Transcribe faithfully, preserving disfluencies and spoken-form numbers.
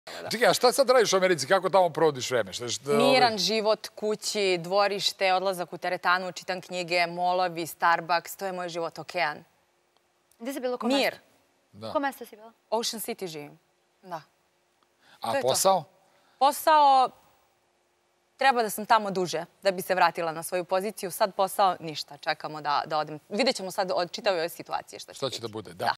Čekaj, a šta sad radiš u Americi? Kako tamo provodiš vreme? Miran život, kući, dvorište, odlazak u teretanu, čitam knjige, molovi, Starbucks, to je moj život, okean. Gde si bila? Mir. Ko mesto si bila? Ocean City živim, da. A posao? Posao, treba da sam tamo duže, da bi se vratila na svoju poziciju. Sad posao, ništa, čekamo da odem. Vidjet ćemo sad od čitave ove situacije. Šta će da bude, da.